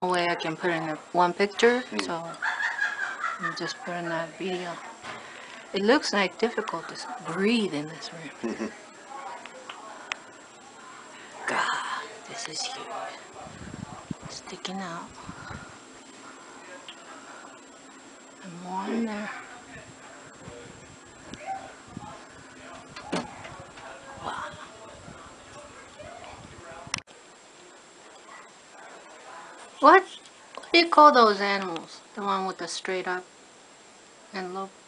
way I can put in one picture, so I'm just putting that video. It looks like difficult to breathe in this room. God, this is huge. Sticking out. And more in there. Wow. What do you call those animals? The one with the straight up antelope?